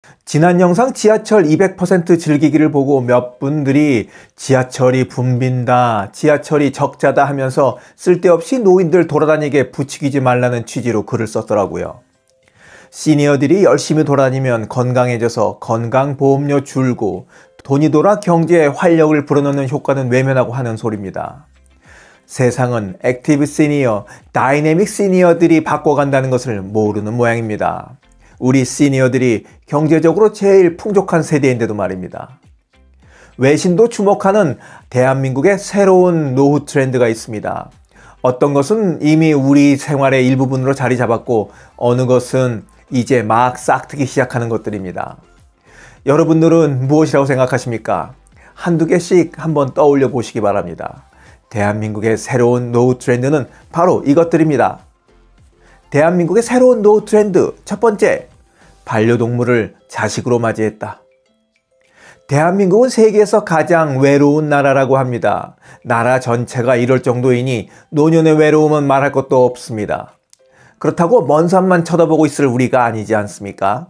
지난 영상 지하철 200% 즐기기를 보고 몇 분들이 지하철이 붐빈다, 지하철이 적자다 하면서 쓸데없이 노인들 돌아다니게 부추기지 말라는 취지로 글을 썼더라고요. 시니어들이 열심히 돌아다니면 건강해져서 건강보험료 줄고 돈이 돌아 경제에 활력을 불어넣는 효과는 외면하고 하는 소리입니다. 세상은 액티브 시니어, 다이내믹 시니어들이 바꿔간다는 것을 모르는 모양입니다. 우리 시니어들이 경제적으로 제일 풍족한 세대인데도 말입니다. 외신도 주목하는 대한민국의 새로운 노후 트렌드가 있습니다. 어떤 것은 이미 우리 생활의 일부분으로 자리 잡았고 어느 것은 이제 막 싹트기 시작하는 것들입니다. 여러분들은 무엇이라고 생각하십니까? 한두 개씩 한번 떠올려 보시기 바랍니다. 대한민국의 새로운 노후 트렌드는 바로 이것들입니다. 대한민국의 새로운 노후 트렌드 첫 번째, 반려동물을 자식으로 맞이했다. 대한민국은 세계에서 가장 외로운 나라라고 합니다. 나라 전체가 이럴 정도이니 노년의 외로움은 말할 것도 없습니다. 그렇다고 먼 산만 쳐다보고 있을 우리가 아니지 않습니까?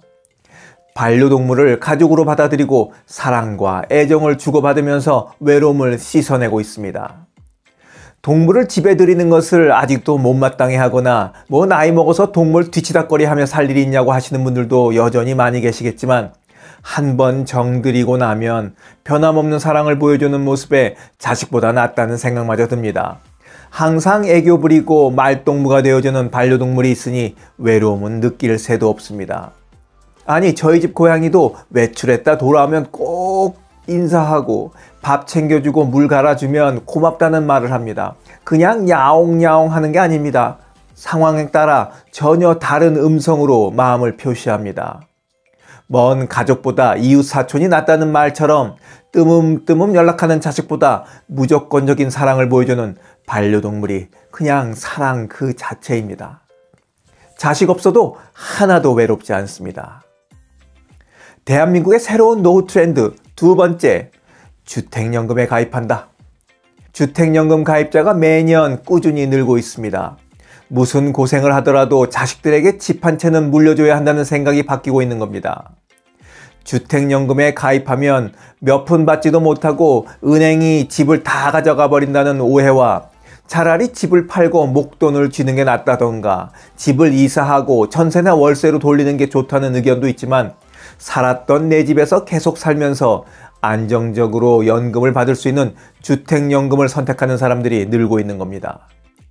반려동물을 가족으로 받아들이고 사랑과 애정을 주고받으면서 외로움을 씻어내고 있습니다. 동물을 집에 들이는 것을 아직도 못마땅해 하거나 나이 먹어서 동물 뒤치다꺼리 하며 살 일이 있냐고 하시는 분들도 여전히 많이 계시겠지만 한번 정들이고 나면 변함없는 사랑을 보여주는 모습에 자식보다 낫다는 생각마저 듭니다. 항상 애교 부리고 말동무가 되어주는 반려동물이 있으니 외로움은 느낄 새도 없습니다. 아니, 저희 집 고양이도 외출했다 돌아오면 꼭 인사하고 밥 챙겨주고 물 갈아주면 고맙다는 말을 합니다. 그냥 야옹야옹 하는 게 아닙니다. 상황에 따라 전혀 다른 음성으로 마음을 표시합니다. 먼 가족보다 이웃 사촌이 낫다는 말처럼 뜨문뜨문 연락하는 자식보다 무조건적인 사랑을 보여주는 반려동물이 그냥 사랑 그 자체입니다. 자식 없어도 하나도 외롭지 않습니다. 대한민국의 새로운 노후 트렌드 두 번째, 주택연금에 가입한다. 주택연금 가입자가 매년 꾸준히 늘고 있습니다. 무슨 고생을 하더라도 자식들에게 집 한 채는 물려줘야 한다는 생각이 바뀌고 있는 겁니다. 주택연금에 가입하면 몇 푼 받지도 못하고 은행이 집을 다 가져가 버린다는 오해와 차라리 집을 팔고 목돈을 쥐는 게 낫다던가 집을 이사하고 전세나 월세로 돌리는 게 좋다는 의견도 있지만 살았던 내 집에서 계속 살면서 안정적으로 연금을 받을 수 있는 주택연금을 선택하는 사람들이 늘고 있는 겁니다.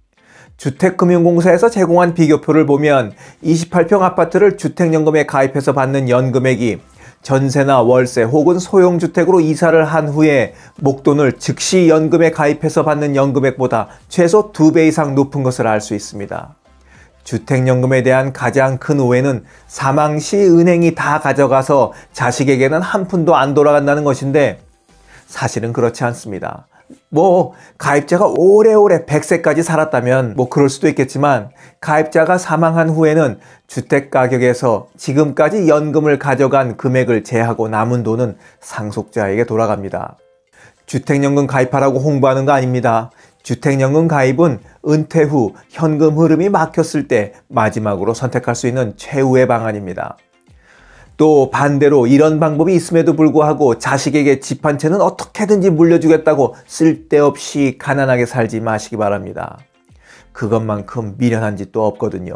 주택금융공사에서 제공한 비교표를 보면 28평 아파트를 주택연금에 가입해서 받는 연금액이 전세나 월세 혹은 소형주택으로 이사를 한 후에 목돈을 즉시 연금에 가입해서 받는 연금액보다 최소 2배 이상 높은 것을 알 수 있습니다. 주택연금에 대한 가장 큰 오해는 사망 시 은행이 다 가져가서 자식에게는 한 푼도 안 돌아간다는 것인데 사실은 그렇지 않습니다. 가입자가 오래오래 100세까지 살았다면 그럴 수도 있겠지만 가입자가 사망한 후에는 주택가격에서 지금까지 연금을 가져간 금액을 제하고 남은 돈은 상속자에게 돌아갑니다. 주택연금 가입하라고 홍보하는 거 아닙니다. 주택연금 가입은 은퇴 후 현금 흐름이 막혔을 때 마지막으로 선택할 수 있는 최후의 방안입니다. 또 반대로 이런 방법이 있음에도 불구하고 자식에게 집 한 채는 어떻게든지 물려주겠다고 쓸데없이 가난하게 살지 마시기 바랍니다. 그것만큼 미련한 짓도 없거든요.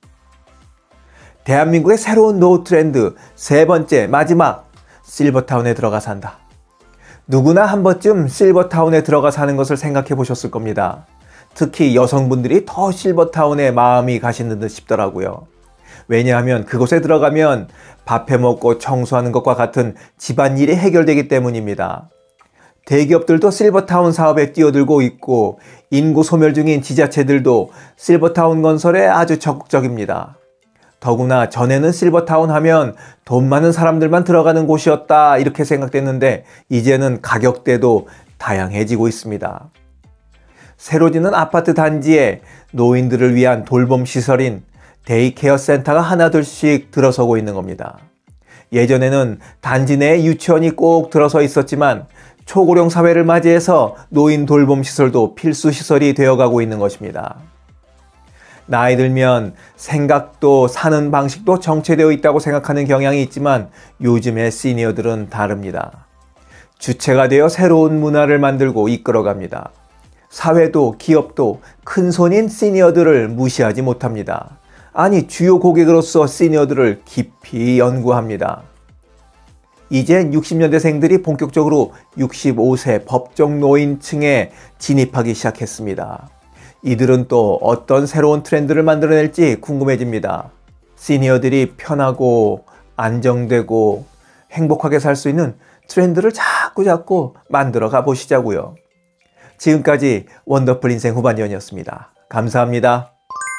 대한민국의 새로운 노후 트렌드 세 번째, 마지막, 실버타운에 들어가 산다. 누구나 한 번쯤 실버타운에 들어가 사는 것을 생각해 보셨을 겁니다. 특히 여성분들이 더 실버타운에 마음이 가시는 듯 싶더라고요. 왜냐하면 그곳에 들어가면 밥 해먹고 청소하는 것과 같은 집안일이 해결되기 때문입니다. 대기업들도 실버타운 사업에 뛰어들고 있고 인구 소멸 중인 지자체들도 실버타운 건설에 아주 적극적입니다. 더구나 전에는 실버타운 하면 돈 많은 사람들만 들어가는 곳이었다 이렇게 생각됐는데 이제는 가격대도 다양해지고 있습니다. 새로 짓는 아파트 단지에 노인들을 위한 돌봄 시설인 데이케어 센터가 하나둘씩 들어서고 있는 겁니다. 예전에는 단지 내에 유치원이 꼭 들어서 있었지만 초고령 사회를 맞이해서 노인 돌봄 시설도 필수 시설이 되어가고 있는 것입니다. 나이 들면 생각도 사는 방식도 정체되어 있다고 생각하는 경향이 있지만 요즘의 시니어들은 다릅니다. 주체가 되어 새로운 문화를 만들고 이끌어갑니다. 사회도 기업도 큰손인 시니어들을 무시하지 못합니다. 아니, 주요 고객으로서 시니어들을 깊이 연구합니다. 이젠 60년대생들이 본격적으로 65세 법정 노인층에 진입하기 시작했습니다. 이들은 또 어떤 새로운 트렌드를 만들어낼지 궁금해집니다. 시니어들이 편하고 안정되고 행복하게 살 수 있는 트렌드를 자꾸 만들어 가보시자고요. 지금까지 원더풀 인생 후반년이었습니다. 감사합니다.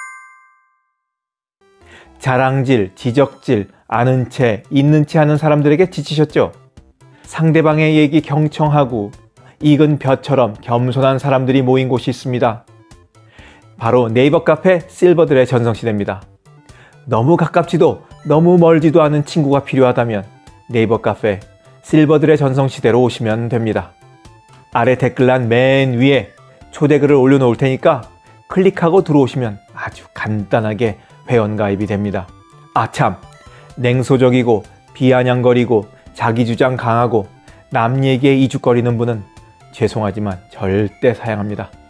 자랑질, 지적질, 아는 채, 있는 채 하는 사람들에게 지치셨죠? 상대방의 얘기 경청하고 익은 벼처럼 겸손한 사람들이 모인 곳이 있습니다. 바로 네이버 카페 실버들의 전성시대입니다. 너무 가깝지도 너무 멀지도 않은 친구가 필요하다면 네이버 카페 실버들의 전성시대로 오시면 됩니다. 아래 댓글란 맨 위에 초대글을 올려놓을 테니까 클릭하고 들어오시면 아주 간단하게 회원가입이 됩니다. 아참! 냉소적이고 비아냥거리고 자기주장 강하고 남 얘기에 이죽거리는 분은 죄송하지만 절대 사양합니다.